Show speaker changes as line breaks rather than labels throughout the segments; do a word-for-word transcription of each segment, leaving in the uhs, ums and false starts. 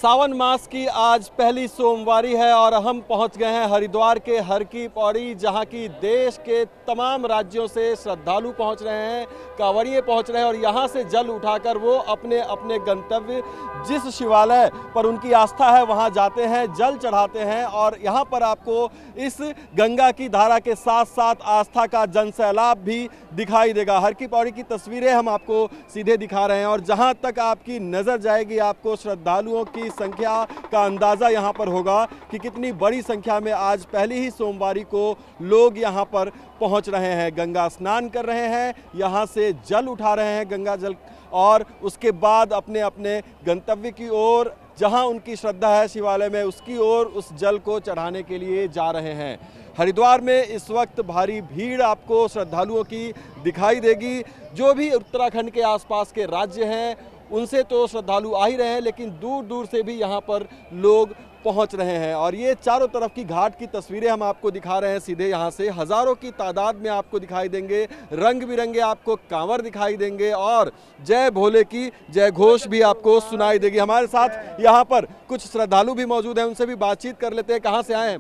सावन मास की आज पहली सोमवारी है और हम पहुंच गए हैं हरिद्वार के हर की पौड़ी, जहां की देश के तमाम राज्यों से श्रद्धालु पहुंच रहे हैं, कांवड़िए पहुंच रहे हैं और यहां से जल उठाकर वो अपने अपने गंतव्य जिस शिवालय पर उनकी आस्था है वहां जाते हैं, जल चढ़ाते हैं। और यहां पर आपको इस गंगा की धारा के साथ साथ आस्था का जनसैलाब भी दिखाई देगा। हर की पौड़ी की तस्वीरें हम आपको सीधे दिखा रहे हैं और जहां तक आपकी नज़र जाएगी आपको श्रद्धालुओं की संख्या का अंदाज़ा यहां पर होगा कि कितनी बड़ी संख्या में आज पहली ही सोमवारी को लोग यहां पर पहुंच रहे हैं, गंगा स्नान कर रहे हैं, यहां से जल उठा रहे हैं गंगा जल और उसके बाद अपने अपने गंतव्य की ओर जहां उनकी श्रद्धा है शिवालय में उसकी ओर उस जल को चढ़ाने के लिए जा रहे हैं। हरिद्वार में इस वक्त भारी भीड़ आपको श्रद्धालुओं की दिखाई देगी। जो भी उत्तराखंड के आसपास के राज्य हैं उनसे तो श्रद्धालु आ ही रहे हैं, लेकिन दूर दूर से भी यहाँ पर लोग पहुँच रहे हैं। और ये चारों तरफ की घाट की तस्वीरें हम आपको दिखा रहे हैं सीधे यहाँ से। हज़ारों की तादाद में आपको दिखाई देंगे, रंग बिरंगे आपको कांवर दिखाई देंगे और जय भोले की जय घोष भी आपको सुनाई देगी। हमारे साथ यहाँ पर कुछ श्रद्धालु भी मौजूद हैं, उनसे भी बातचीत कर लेते हैं। कहाँ से आए हैं?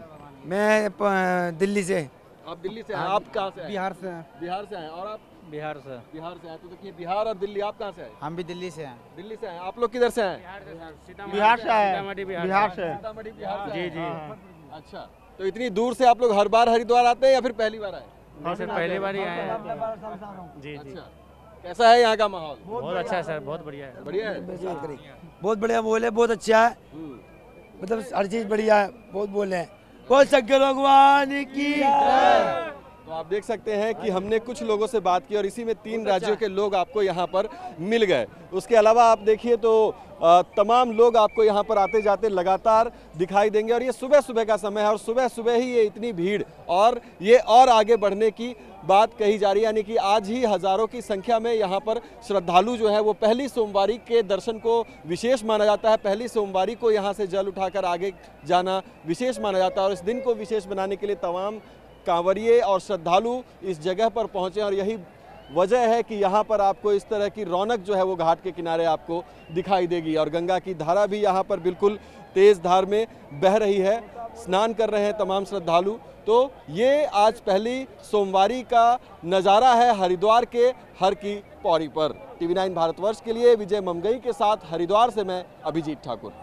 मैं दिल्ली से।
आप दिल्ली से हैं? आप कहाँ से आए?
बिहार से।
बिहार से आए। और आप?
बिहार से।
बिहार से आए। तो देखिए बिहार और दिल्ली, आप कहाँ से आए?
हम भी दिल्ली से हैं।
दिल्ली से आए। आप लोग किधर से आए?
बिहार से आए। बिहार से।
सीतामढ़ी बिहार से।
जी जी।
अच्छा, तो इतनी दूर से आप लोग हर बार हरिद्वार आते हैं या फिर पहली बार आए?
नहीं सर, पहली बार ही आए हैं। जी जी।
अच्छा, कैसा है यहाँ का माहौल?
बहुत अच्छा है सर, बहुत बढ़िया है।
बढ़िया है।
बहुत बढ़िया बोले, बहुत अच्छा है, मतलब हर चीज बढ़िया है, बहुत बोले हैं। बोल शंकर भगवान की।
तो आप देख सकते हैं कि हमने कुछ लोगों से बात की और इसी में तीन राज्यों के लोग आपको यहाँ पर मिल गए। उसके अलावा आप देखिए तो तमाम लोग आपको यहाँ पर आते जाते लगातार दिखाई देंगे और ये सुबह सुबह का समय है और सुबह सुबह ही ये इतनी भीड़ और ये और आगे बढ़ने की बात कही जा रही है, यानी कि आज ही हज़ारों की संख्या में यहाँ पर श्रद्धालु जो है वो पहली सोमवारी के दर्शन को विशेष माना जाता है। पहली सोमवारी को यहाँ से जल उठाकर आगे जाना विशेष माना जाता है और इस दिन को विशेष बनाने के लिए तमाम कांवड़िए और श्रद्धालु इस जगह पर पहुँचे और यही वजह है कि यहाँ पर आपको इस तरह की रौनक जो है वो घाट के किनारे आपको दिखाई देगी। और गंगा की धारा भी यहाँ पर बिल्कुल तेज़ धार में बह रही है, स्नान कर रहे हैं तमाम श्रद्धालु। तो ये आज पहली सोमवारी का नज़ारा है हरिद्वार के हर की पौड़ी पर। टीवी नाइन भारतवर्ष के लिए विजय ममगई के साथ हरिद्वार से मैं अभिजीत ठाकुर।